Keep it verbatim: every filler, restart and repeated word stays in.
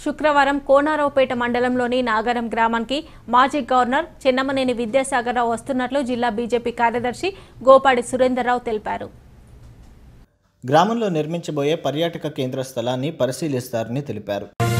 శుక్రవారం కోనారావుపేట మండలంలోని నాగరం గ్రామానికి మాజీ గవర్నర్ చెన్నమనేని విద్యాసాగరరావు వస్తున్నట్లు జిల్లా బీజేపీ కార్యదర్శి గోపాడి సురేందర్రావు తెలిపారు. గ్రామంలో నిర్మించబోయే పర్యాటక కేంద్ర స్థలాన్ని పరిశీలిస్తారని తెలిపారు.